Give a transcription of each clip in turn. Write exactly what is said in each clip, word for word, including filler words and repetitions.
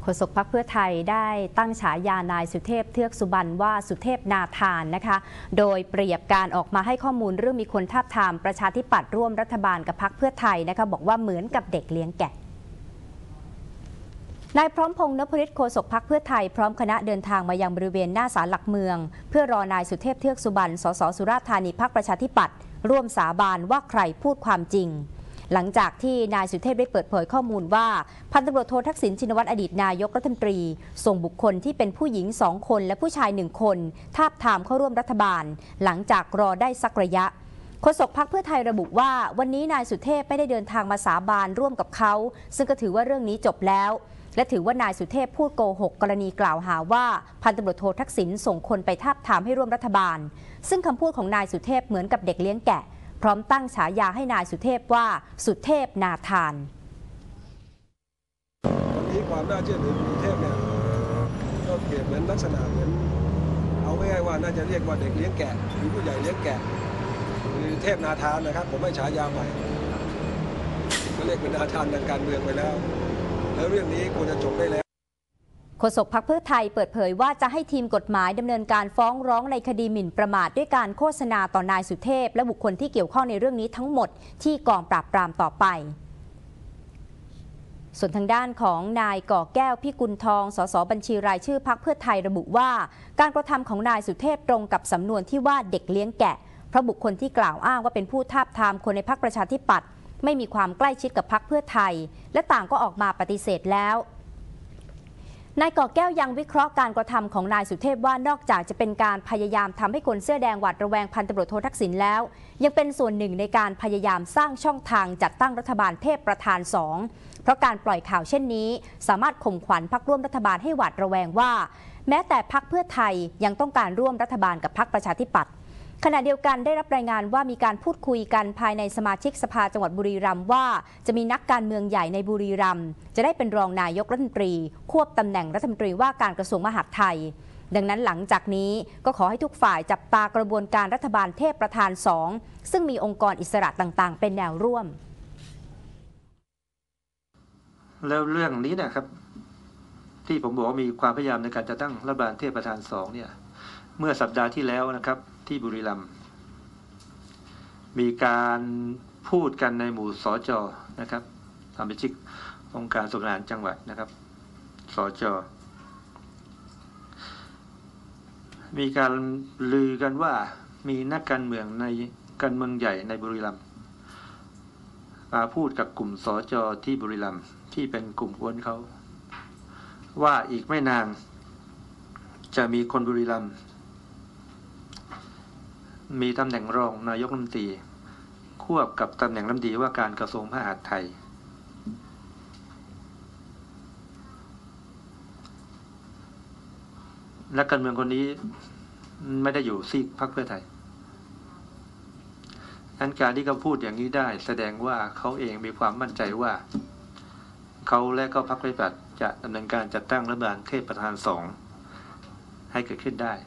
ฆษกพรรคเพื่อไทยได้ตั้งฉายานายสุเทพเทือกสุบรรณว่าสุเทพนาทานนะคะโดยเปรียบการออกมาให้ข้อมูลเรื่องมีคนทาบทามประชาธิปัตย์ร่วมรัฐบาลกับพรรคเพื่อไทยนะคะบอกว่าเหมือนกับเด็กเลี้ยงแกะนายพร้อมพงษ์ นพฤทธิ์ โฆษกพรรคเพื่อไทยพร้อมคณะเดินทางมายังบริเวณหน้าศาลหลักเมืองเพื่อรอนายสุเทพเทือกสุบรรณสสสุราษฎร์ธานีพรรคประชาธิปัตย์ร่วมสาบานว่าใครพูดความจริงหลังจากที่นายสุเทพได้เปิดเผยข้อมูลว่าพันตำรวจโททักษิณชินวัตรอดีตนายกรัฐมนตรีส่งบุคคลที่เป็นผู้หญิงสองคนและผู้ชายหนึ่งคนทาบทามเข้าร่วมรัฐบาลหลังจากรอได้สักระยะโฆษกพรรคเพื่อไทยระบุว่าวันนี้นายสุเทพไม่ได้เดินทางมาสาบานร่วมกับเขาซึ่งก็ถือว่าเรื่องนี้จบแล้วและถือว่านายสุเทพพูดโกหกกรณีกล่าวหาว่าพันตำรวจโททักษิณส่งคนไปทาบทามให้ร่วมรัฐบาลซึ่งคำพูดของนายสุเทพเหมือนกับเด็กเลี้ยงแกะพร้อมตั้งฉายาให้นายสุเทพว่าสุเทพนาทานวันนี้ความน่าเชื่อถือของสุเทพเนี่ยก็เปรียบเหมือนลักษณะเหมือนเอาง่ายๆว่าน่าจะเรียกว่าเด็กเลี้ยงแกะหรือผู้ใหญ่เลี้ยงแกะคือเทพนาทานนะครับผมให้ฉายาใหม่ก็เรียกเป็นนาทานทางการเมืองไปแล้วแล้วเรื่องนี้ควรจะจบได้แล้วโฆษกพรรคเพื่อไทยเปิดเผยว่าจะให้ทีมกฎหมายดำเนินการฟ้องร้องในคดีหมิ่นประมาทด้วยการโฆษณาต่อนายสุเทพและบุคคลที่เกี่ยวข้องในเรื่องนี้ทั้งหมดที่กองปราบปรามต่อไปส่วนทางด้านของนายก่อแก้วพิกุลทองสสบัญชีรายชื่อพรรคเพื่อไทยระบุว่าการกระทำของนายสุเทพตรงกับสำนวนที่ว่าเด็กเลี้ยงแกะเพราะบุคคลที่กล่าวอ้างว่าเป็นผู้ทาบทามคนในพรรคประชาธิปัตย์ไม่มีความใกล้ชิดกับพรรคเพื่อไทยและต่างก็ออกมาปฏิเสธแล้วนายก่อแก้วยังวิเคราะห์การกระทำของนายสุเทพว่านอกจากจะเป็นการพยายามทำให้คนเสื้อแดงหวาดระแวงพันตำรวจโททักษิณแล้วยังเป็นส่วนหนึ่งในการพยายามสร้างช่องทางจัดตั้งรัฐบาลเทพประธานสองเพราะการปล่อยข่าวเช่นนี้สามารถข่มขวัญพรรคร่วมรัฐบาลให้หวาดระแวงว่าแม้แต่พรรคเพื่อไทยยังต้องการร่วมรัฐบาลกับพรรคประชาธิปัตย์ขณะเดียวกันได้รับรายงานว่ามีการพูดคุยกันภายในสมาชิกสภาจังหวัดบุรีรัมย์ว่าจะมีนักการเมืองใหญ่ในบุรีรัมย์จะได้เป็นรองนายกรัฐมนตรีควบตำแหน่งรัฐมนตรีว่าการกระทรวงมหาดไทยดังนั้นหลังจากนี้ก็ขอให้ทุกฝ่ายจับตากระบวนการรัฐบาลเทพประธานสองซึ่งมีองค์กรอิสระต่างๆเป็นแนวร่วมแล้วเรื่องนี้นะครับที่ผมบอกว่ามีความพยายามในการจัดตั้งรัฐบาลเทพประธานสองเนี่ยเมื่อสัปดาห์ที่แล้วนะครับที่บุรีรัมย์มีการพูดกันในหมู่สจ.นะครับสมาชิกองค์การส่วนราชจังหวัดนะครับสจ.มีการลือกันว่ามีนักการเมืองในการเมืองใหญ่ในบุรีรัมย์มาพูดกับกลุ่มสจ.ที่บุรีรัมย์ที่เป็นกลุ่มกวนเขาว่าอีกไม่นานจะมีคนบุรีรัมย์มีตำแหน่งรองนายกรัฐมนตรีควบกับตำแหน่งรัฐมนตรีว่าการกระทรวงมหาดไทยและการเมืองคนนี้ไม่ได้อยู่ซีกพรรคเพื่อไทยอันการที่เขาพูดอย่างนี้ได้แสดงว่าเขาเองมีความมั่นใจว่าเขาและก็พรรคประชาธิปัตย์จะดำเนินการจัดตั้งรัฐบาลเทพประธานสองให้เกิดขึ้นได้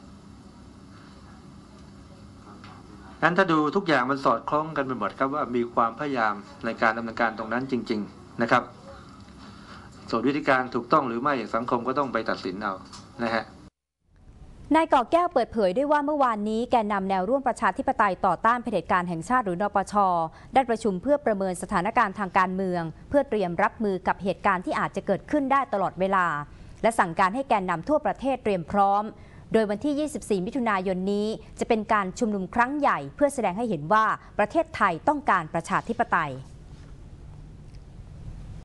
นั้นถ้าดูทุกอย่างมันสอดคล้องกันไปหมดครับว่ามีความพยายามในการดำเนินการตรงนั้นจริงๆนะครับส่วนวิธีการถูกต้องหรือไม่สังคมก็ต้องไปตัดสินเอานะฮะนายก่อแก้วเปิดเผยด้วยว่าเมื่อวานนี้แกนนำแนวร่วมประชาธิปไตยต่อต้านเผด็จการแห่งชาติหรือนปช.ได้ประชุมเพื่อประเมินสถานการณ์ทางการเมืองเพื่อเตรียมรับมือกับเหตุการณ์ที่อาจจะเกิดขึ้นได้ตลอดเวลาและสั่งการให้แกนนำทั่วประเทศเตรียมพร้อมโดยวันที่ยี่สิบสี่มิถุนายนนี้จะเป็นการชุมนุมครั้งใหญ่เพื่อแสดงให้เห็นว่าประเทศไทยต้องการประชาธิปไตย